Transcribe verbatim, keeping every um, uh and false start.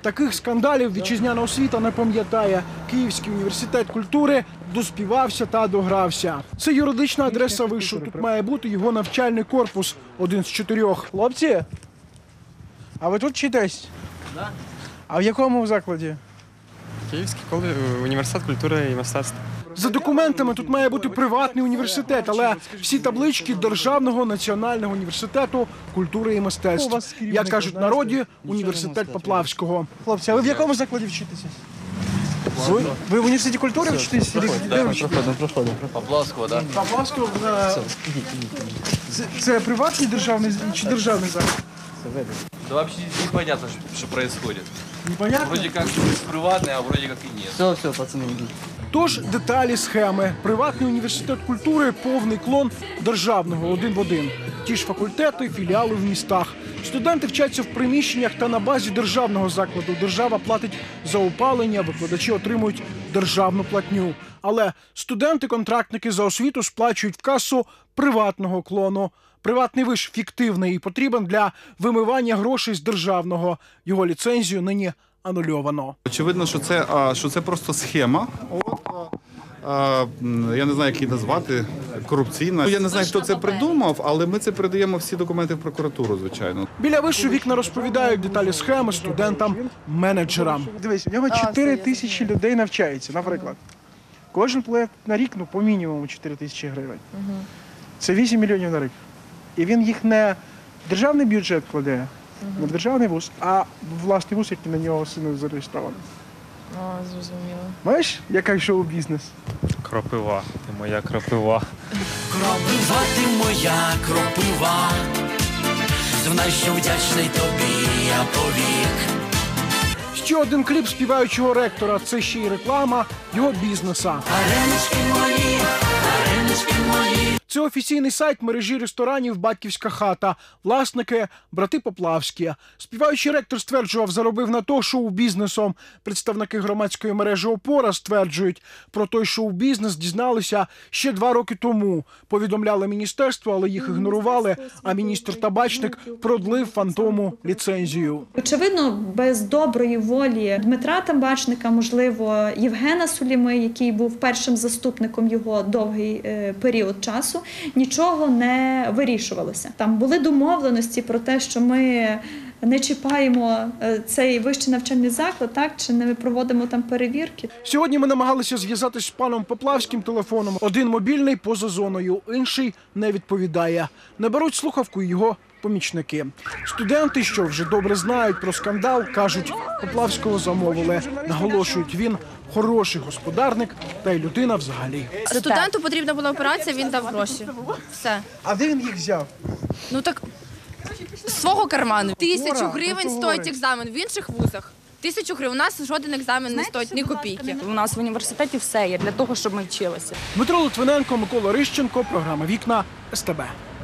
Таких скандалів вітчизняна освіта не пам'ятає. Київський університет культури доспівався та догрався. Це юридична адреса вишу. Тут має бути його навчальний корпус, один з чотирьох. Хлопці, а ви тут вчитесь? Так. А в якому закладі? Київський університет культури і мистецтва. За документами тут має бути приватний університет, але всі таблички Державного національного університету культури і мистецтв. Як кажуть в народі, університет Поплавського. Хлопці, а ви в якому закладі вчитеся? Ви, ви в університеті культури вчитесь? Проходимо, проходимо. Поплавського, так? Поплавського, це, це приватний державний чи державний заклад? Да вообще непонятно, что происходит. Непонятно? Вроде как приватный, а вроде как и нет. Все, все, пацани, йдіть. Тож деталі схеми. Приватний університет культури – повний клон державного, один в один. Ті ж факультети, філіали в містах. Студенти вчаться в приміщеннях та на базі державного закладу. Держава платить за опалення, викладачі отримують державну платню. Але студенти-контрактники за освіту сплачують в касу приватного клону. Приватний виш фіктивний і потрібен для вимивання грошей з державного. Його ліцензію нині анульовано. Очевидно, що це, що це просто схема. От, а, я не знаю, як її назвати, корупційна. Я не знаю, хто це придумав, але ми це передаємо всі документи в прокуратуру, звичайно. Біля вишу вікна розповідають деталі схеми студентам-менеджерам. Дивись, у нього чотири тисячі людей навчається, наприклад. Кожен платить на рік, ну, по мінімуму чотири тисячі гривень. Це вісім мільйонів на рік. І він їх не в державний бюджет кладе, не в державний вуз, а в власний вуз, який на нього сильно зареєстрований. О, зрозуміло. Знаєш, яка шоу-бізнес? Кропива, ти моя кропива. Кропива, ти моя кропива, знай, що вдячний тобі я повік. Ще один кліп співаючого ректора – це ще й реклама його бізнеса. Ареночки мої, ареночки мої. Це офіційний сайт мережі ресторанів «Батьківська хата». Власники – брати Поплавські. Співаючий ректор стверджував, заробив на то шоу-бізнесом. Представники громадської мережі «Опора» стверджують, про той шоу-бізнес дізналися ще два роки тому. Повідомляли міністерство, але їх ігнорували, а міністр Табачник продлив фантому ліцензію. Очевидно, без доброї волі Дмитра Табачника, можливо, Євгена Суліми, який був першим заступником його довгий е, період часу, нічого не вирішувалося. Там були домовленості про те, що ми не чіпаємо цей вищий навчальний заклад, так, чи не проводимо там перевірки. Сьогодні ми намагалися зв'язатися з паном Поплавським телефоном. Один мобільний поза зоною, інший не відповідає. Не беруть слухавку його помічники. Студенти, що вже добре знають про скандал, кажуть, Поплавського замовили. Наголошують, він хороший господарник та й людина взагалі. Студенту потрібна була операція, він дав гроші. Все. А де він їх взяв? Ну так, з свого карману. Тисячу гривень стоїть екзамен в інших вузах. Тисячу гривень. У нас жоден екзамен не стоїть ні копійки. У нас в університеті все є для того, щоб ми вчилися. Дмитро Литвиненко, Микола Рищенко, програма «Вікна», ес те бе.